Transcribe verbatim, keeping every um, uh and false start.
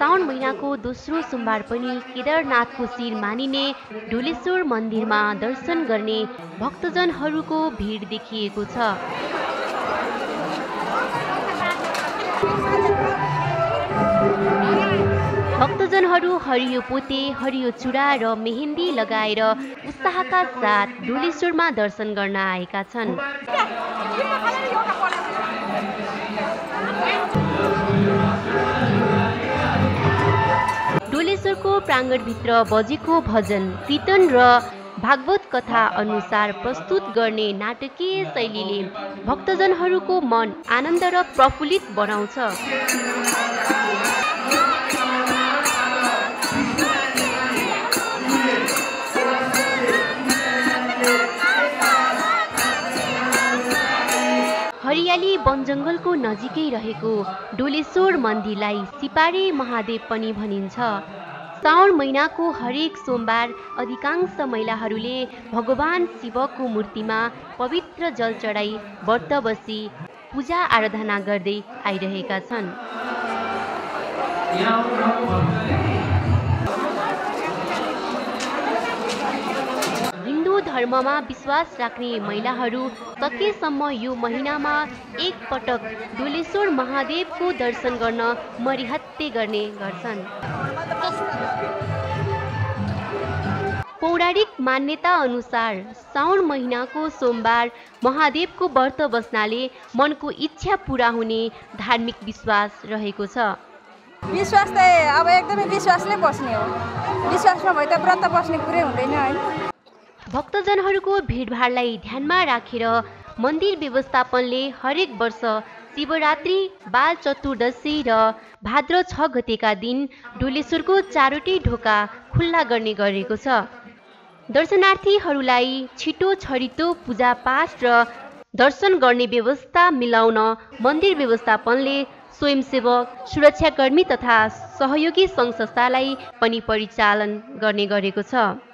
साउन महिनाको दोस्रो सोमबार पनि केदारनाथको शिर मानिने डोलेश्वर मन्दिरमा दर्शन गर्ने भक्तजनहरूको भिड देखिएको छ। भक्तजनहरू हरियो पोते, हरियो चुडा र मेहेन्दी लगाएर उत्साहका साथ डोलेश्वरमा दर्शन गर्न आएका छन्। डोलेश्वरको प्राङ्गणभित्र बजेको भजन, कीर्तन र भागवत कथा अनुसार प्रस्तुत गर्ने नाटकीय शैलीले भक्तजनहरूको मन आनन्द र प्रफुल्लित बनाउँछ। हरियाली वनजङ्गलको नजिकै रहेको डोलेश्वर मन्दिरलाई सिपारे महादेव पनि भनिन्छ। साउन महिनाको हरेक सोमबार अधिकांश महिलाहरूले भगवान शिवको मूर्तिमा पवित्र जल चढाई व्रत बसी पूजा आराधना गर्दै आइरहेका छन्। हिन्दू धर्ममा विश्वास राख्ने महिलाहरू सकेसम्म यो महिनामा एक पटक डोलेश्वर महादेवको दर्शन गर्न मरिहत्ते गर्ने गर्छन्। पौराणिक मान्यता अनुसार साउन महिनाको सोमबार महादेवको व्रत बस्नाले मनको इच्छा पूरा हुने धार्मिक विश्वास रहेको छ। विश्वास त अब एकदमै विश्वास नै बस्ने हो। विश्वासमा भए त व्रत बस्ने कुरै हुँदैन है। भक्तजनहरूको भिडभाडलाई ध्यानमा राखेर मन्दिर व्यवस्थापनले हरेक वर्ष शिवरात्रि, बाल चतुर्दशी र भाद्र छ गतेका दिन डोलेश्वरको चारवटै ढोका खुल्ला गर्ने गरेको छ। दर्शनार्थीहरूलाई छिटो छरितो पूजापाठ र दर्शन गर्ने व्यवस्था मिलाउन मन्दिर व्यवस्थापनले स्वयंसेवक, सुरक्षाकर्मी तथा सहयोगी सङ्घ संस्थालाई पनि परिचालन गर्ने गरेको छ।